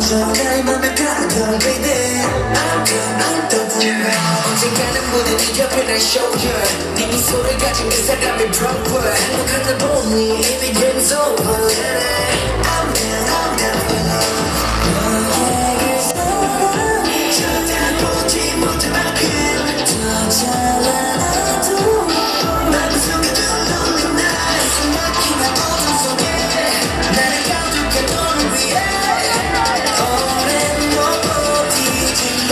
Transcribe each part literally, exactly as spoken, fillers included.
내 맘에 가던 baby I'm good, I'm double 언젠가는 모두 네 옆에 날 shoulder 네 미소를 가진 그 사람이 proper 행복한 날 보니 everything's over I'm down, I'm down for love 너에게 사랑해 쳐다보지 못할 만큼 더 잘나도 마음속에 lonely night 숨막힌 어둠 속에 나를 가득한 너를 위해 오랜 못 버티지만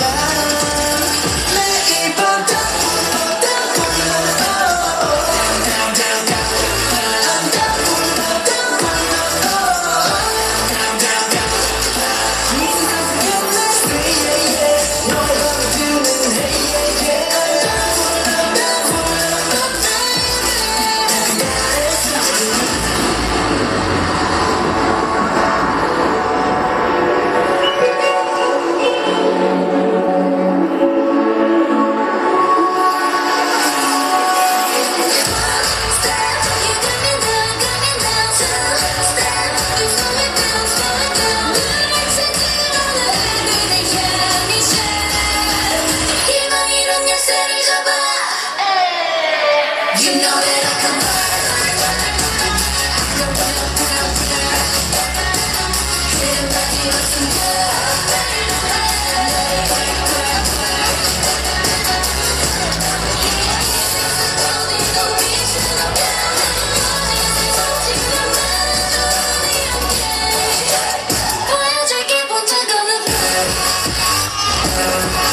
매일 밤 다 불러 다 불러 Down down down I'm 다 불러 다 불러 Down down down 네 세상 끝내 Stay yeah yeah 너의 맘을 드는 Hey yeah yeah 다 불러 다 불러 baby 나의 숨을 You know that I can boyz을 기분 뜨거운